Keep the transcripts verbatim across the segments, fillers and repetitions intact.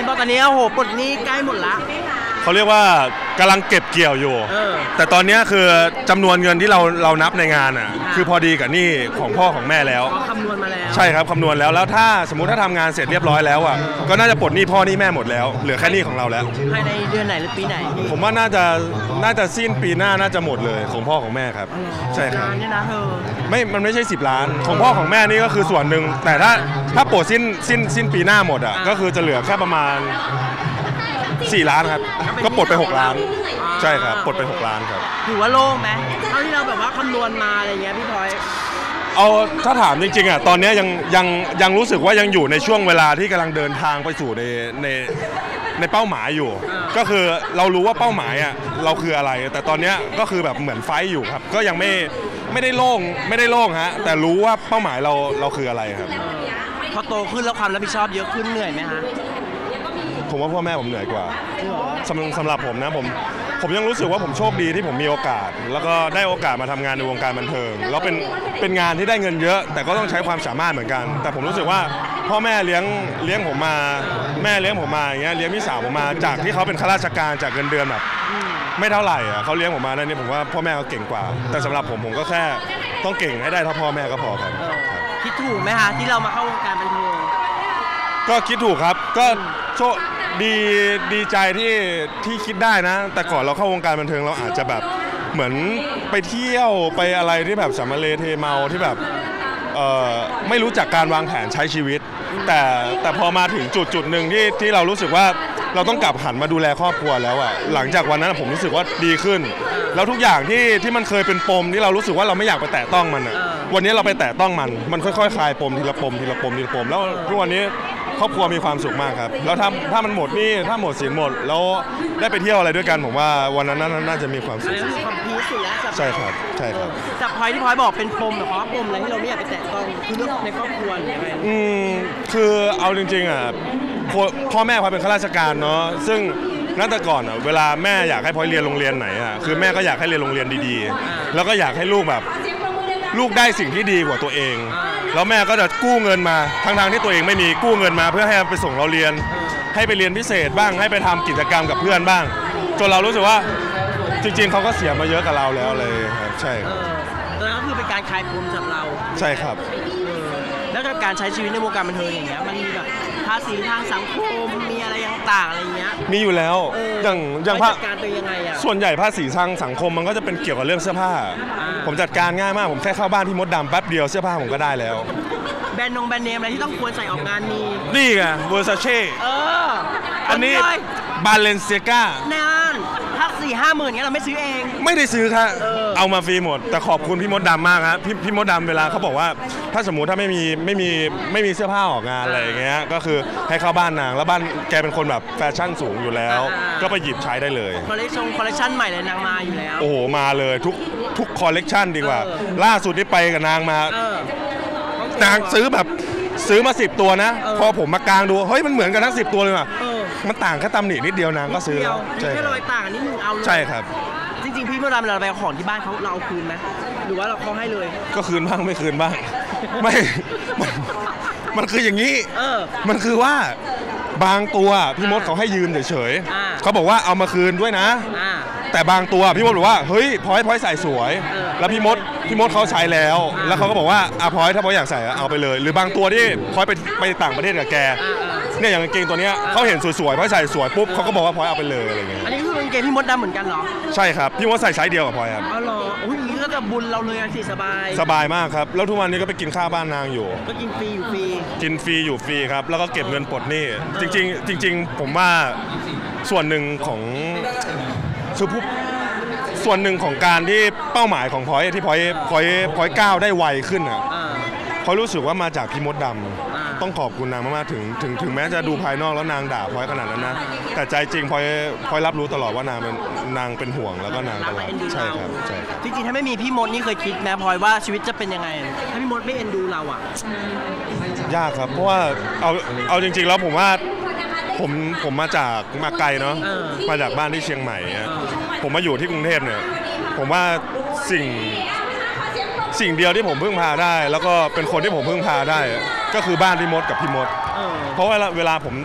บอกตอนนี้โอ้โหปลดหนี้ใกล้หมดละเขาเรียกว่ากำลังเก็บเกี่ยวอยู่แต่ตอนนี้คือจำนวนเงินที่เราเรานับในงานอ่ะคือพอดีกับหนี้ของพ่อของแม่แล้วคำนวณมาแล้วใช่ครับคำนวณแล้วแล้วถ้าสมมุติถ้าทำงานเสร็จเรียบร้อยแล้วอ่ะก็น่าจะปลดหนี้พ่อหนี้แม่หมดแล้วเหลือแค่หนี้ของเราแล้วภายในเดือนไหนหรือปีไหนผมว่าน่าจะน่าจะสิ้นปีหน้าน่าจะหมดเลยของพ่อของแม่ครับใช่ครับนี่นะเธอไม่มันไม่ใช่สิบล้านของพ่อของแม่นี่ก็คือส่วนหนึ่งแต่ถ้าถ้าปลดสิ้นสิ้นสิ้นปีหน้าหมดอ่ะก็คือจะเหลือแค่ประมาณสี่ล้านครับก็ปลดไปหกล้านใช่ครับปลดไปหกล้านครับถือว่าโล่งไหมเท่าที่เราแบบว่าคำนวณมาอะไรเงี้ยพี่พลอยเอาถ้าถามจริงๆอ่ะตอนนี้ยังยังยังรู้สึกว่ายังอยู่ในช่วงเวลาที่กำลังเดินทางไปสู่ในในในเป้าหมายอยู่ก็คือเรารู้ว่าเป้าหมายอ่ะเราคืออะไรแต่ตอนนี้ก็คือแบบเหมือนไฟอยู่ครับก็ยังไม่ไม่ได้โล่งไม่ได้โล่งฮะแต่รู้ว่าเป้าหมายเราเราคืออะไรครับพอโตขึ้นแล้วความรับผิดชอบเยอะขึ้นเหนื่อยไหมฮะผมว่าพ่อแม่ผมเหนื่อยกว่าสำสำหรับผมนะผมผมยังรู้สึกว่าผมโชคดีที่ผมมีโอกาสแล้วก็ได้โอกาสมาทำงานในวงการบันเทิงแล้วเป็นเป็นงานที่ได้เงินเยอะแต่ก็ต้องใช้ความสามารถเหมือนกันแต่ผมรู้สึกว่าพ่อแม่เลี้ยงเลี้ยงผมมาแม่เลี้ยงผมมาอย่างเงี้ยเลี้ยงพี่สาวผมมาจากที่เขาเป็นข้าราชการจากเงินเดือนแบบไม่เท่าไหร่อ่ะเขาเลี้ยงผมมาแล้วนี่ผมว่าพ่อแม่เขาเก่งกว่าแต่สำหรับผมผมก็แค่ต้องเก่งให้ได้เท่าพ่อแม่ก็พอครับคิดถูกไหมฮะที่เรามาเข้าวงการบันเทิงก็คิดถูกครับก็โชคดีดีใจที่ที่คิดได้นะแต่ก่อนเราเข้าวงการบันเทิงเราอาจจะแบบเหมือนไปเที่ยวไปอะไรที่แบบสำมะเลเทเมาที่แบบเอ่อไม่รู้จักการวางแผนใช้ชีวิตแต่แต่พอมาถึงจุดจุดหนึ่งที่ที่เรารู้สึกว่าเราต้องกลับหันมาดูแลครอบครัวแล้วอ่ะหลังจากวันนั้นผมรู้สึกว่าดีขึ้นแล้วทุกอย่างที่ที่มันเคยเป็นปมที่เรารู้สึกว่าเราไม่อยากไปแตะต้องมันอ่ะวันนี้เราไปแตะต้องมันมันค่อยๆคลายปมทีละปมทีละปมทีละปมแล้วทุกวันนี้ครอบครัวมีความสุขมากครับแล้วถ้าถ้ามันหมดนี่ถ้าหมดสินหมดแล้วได้ไปเที่ยวอะไรด้วยกันผมว่าวันนั้นน่าจะมีความสุขความพีคสุดแล้วใช่ครับใช่ครับจากพลอยที่พลอยบอกเป็นปมหรือเพราะปมอะไรที่เราไม่อยากไปแตะต้องคือเรื่องในครอบครัวหรือยังไงอืมคือเอาจริงๆอ่ะพ่อแม่พลอยเป็นข้าราชการเนาะซึ่งนั่นแต่ก่อนอ่ะเวลาแม่อยากให้พลอยเรียนโรงเรียนไหนอ่ะคือแม่ก็อยากให้เรียนโรงเรียนดีๆแล้วก็อยากให้ลูกแบบลูกได้สิ่งที่ดีกว่าตัวเองแล้วแม่ก็จะกู้เงินมาทั้งๆที่ตัวเองไม่มีกู้เงินมาเพื่อให้ไปส่งเราเรียนให้ไปเรียนพิเศษบ้างให้ไปทำกิจกรรมกับเพื่อนบ้างจนเรารู้สึกว่าจริงๆเขาก็เสียมาเยอะกับเราแล้วเลยครับใช่ครับแล้วก็คือเป็นการคลายปมจากเราใช่ครับแล้วกับการใช้ชีวิตในวงการบันเทิงอย่างเงี้ยมันมีแบบภาษีทางสังคมมีอะไรต่างๆอะไรเงี้ยมีอยู่แล้วอย่างอย่างภาคการเป็นยังไงอ่ะส่วนใหญ่ภาษีทางสังคมมันก็จะเป็นเกี่ยวกับเรื่องเสื้อผ้าผมจัดการง่ายมากผมแค่เข้าบ้านพี่มดดำแป๊บเดียวเสื้อผ้าผมก็ได้แล้วแบรนด์นงแบรนด์เนมอะไรที่ต้องควรใส่ออกงานมีนี่ไงเวอร์ซาเช่เอออันนี้บาเลนเซียก้านั่นถ้าสี่ห้าหมื่นเงี้ยเราไม่ซื้อเองไม่ได้ซื้อครับเอามาฟรีหมดแต่ขอบคุณพี่มดดำมากครับพี่พี่มดดำเวลาเขาบอกว่าถ้าสมมุติถ้าไม่มีไม่มีไม่มีเสื้อผ้าออกงานอะไรอย่างเงี้ยก็คือให้เข้าบ้านนางแล้วบ้านแกเป็นคนแบบแฟชั่นสูงอยู่แล้วก็ไปหยิบใช้ได้เลยคอลเลคชั่นคอลเลคชั่นใหม่เลยนางมาอยู่แล้วโอ้โหมาเลยทุกทุกคอลเลคชั่นดีกว่าล่าสุดที่ไปกับนางมานางซื้อแบบซื้อมาสิบตัวนะพอผมมากางดูเฮ้ยมันเหมือนกันทั้งสิบตัวเลยว่ะมันต่างแค่ตำหนินิดเดียวนางก็ซื้อแล้วใช่แค่รอยต่างนิดนึงเอาเลยใช่ครับจริงๆพี่เมื่อเราเราไปเอาของที่บ้านเขาเราเอาคืนไหมหรือว่าเราเขาให้เลยก็คืนบ้างไม่คืนบ้างไม่มันคืออย่างนี้มันคือว่าบางตัวพี่มดเขาให้ยืมเฉยๆเขาบอกว่าเอามาคืนด้วยนะแต่บางตัวพี่มดบอกว่าเฮ้ยพลอยพลอยใส่สวยแล้วพี่มดพี่มดเขาใช้แล้วแล้วเขาก็บอกว่าอ่ะพลอยถ้าพลอยอยากใส่เอาไปเลยหรือบางตัวที่พลอยไปไปต่างประเทศกับแกเนี่ยอย่างกางเกงตัวเนี้ยเขาเห็นสวยๆพลอยใส่สวยปุ๊บเขาก็บอกว่าพลอยเอาไปเลยอะไรเงี้ยอันนี้คือกางเกงพี่มดดำเหมือนกันเหรอใช่ครับพี่มดใส่ไซส์เดียวกับพลอยครับอ๋อเหรออุ้ยนี่ก็จะบุญเราเลยสิสบายสบายมากครับแล้วทุกวันนี้ก็ไปกินข้าวบ้านนางอยู่ก็กินฟรีอยู่ฟรีกินฟรีอยู่ฟรีครับแล้วก็เก็บเงินปลดหนี้จริงๆจริงๆผมว่าส่วนหนึ่งของคือผู้ส่วนหนึ่งของการที่เป้าหมายของพลอยที่พลอยพลอยพลอยก้าวได้ไวขึ้นอ่ะพลอยรู้สึกว่ามาจากพี่มดดำต้องขอบคุณนางมากๆถึงถึงถึงแม้จะดูภายนอกแล้วนางด่าพลอยขนาดนั้นนะแต่ใจจริงพลอยพลอยรับรู้ตลอดว่านางเป็นนางเป็นห่วงแล้วก็นางตลอดใช่ครับใช่ครับจริงๆถ้าไม่มีพี่มดนี่เคยคิดไหมพลอยว่าชีวิตจะเป็นยังไงถ้าพี่มดไม่เอ็นดูเราอ่ะยากครับเพราะว่าเอาเอาจริงๆแล้วผมว่าผมผมมาจากมาไกลเนาะมาจากบ้านที่เชียงใหม่ผมมาอยู่ที่กรุงเทพเนี่ยผมว่าสิ่งสิ่งเดียวที่ผมพึ่งพาได้แล้วก็เป็นคนที่ผมพึ่งพาได้ก็คือบ้านพี่มดกับพี่มดเพราะว่าเวลาผม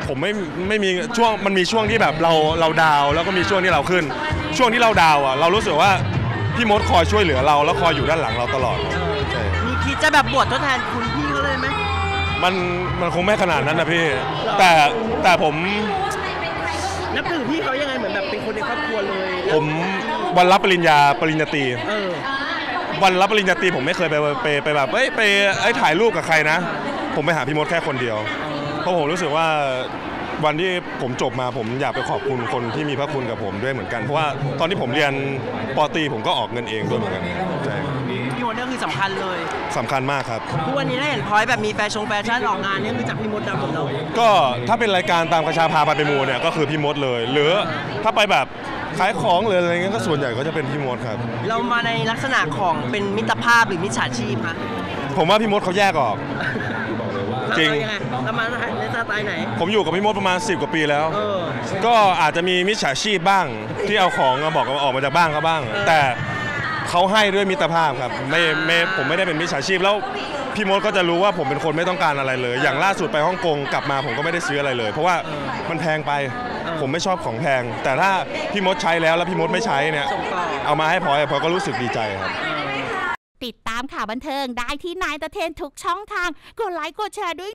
ผมไม่ไม่มีช่วงมันมีช่วงที่แบบเราเราดาวแล้วก็มีช่วงที่เราขึ้น ช่วงที่เราดาวอ่ะเรารู้สึกว่าพี่มดคอยช่วยเหลือเราแล้วคอยอยู่ด้านหลังเราตลอดใช่มีคิดจะแบบบวชทดแทนคุณพี่เขาเลยไหมมันมันคงไม่ขนาดนั้นนะพี่แต่แต่ผมนับถือพี่เขายังไงเหมือนแบบเป็นคนในครอบครัวเลยผมวันรับปริญญาปริญญาตรีเออวันรับปริญญาตรีผมไม่เคยไปไปไปแบบเอ้ยไปไอ้ถ่ายรูปกับใครนะผมไปหาพี่มดแค่คนเดียวเพราะผมรู้สึกว่าวันที่ผมจบมาผมอยากไปขอบคุณคนที่มีพระคุณกับผมด้วยเหมือนกันเพราะว่าตอนที่ผมเรียนป.ตรีผมก็ออกเงินเองด้วยเหมือนกันใช่พี่มดนี่คือสำคัญเลยสำคัญมากครับทุกวันนี้ได้เห็นพอยแบบมีแฟชั่นแฟชั่นออกงานนี่คือจากพี่มดดำหมดเลยก็ถ้าเป็นรายการตามกระชาพาไปไปมูเนี่ยก็คือพี่มดเลยหรือถ้าไปแบบขายของหรืออะไรเงี้ยก็ส่วนใหญ่ก็จะเป็นพี่มดครับเรามาในลักษณะของเป็นมิตรภาพหรือมิจฉาชีพคะผมว่าพี่มดเขาแยกออกจริงเรามาในสไตล์ไหนผมอยู่กับพี่มดประมาณสิบกว่าปีแล้วก็อาจจะมีมิจฉาชีพบ้างที่เอาของมาบอกออกมาจากบ้านเขาบ้างแต่เขาให้ด้วยมิตรภาพครับไม่ไม่ผมไม่ได้เป็นมิจฉาชีพแล้วพี่มดก็จะรู้ว่าผมเป็นคนไม่ต้องการอะไรเลยอย่างล่าสุดไปฮ่องกงกลับมาผมก็ไม่ได้ซื้ออะไรเลยเพราะว่ามันแพงไปผมไม่ชอบของแพงแต่ถ้าพี่มดใช้แล้วแล้วพี่มดไม่ใช้เนี่ยเอามาให้พลอยพลอยก็รู้สึกดีใจครับติดตามข่าวบันเทิงได้ที่นายตะเทนทุกช่องทางกดไลค์กดแชร์ด้วย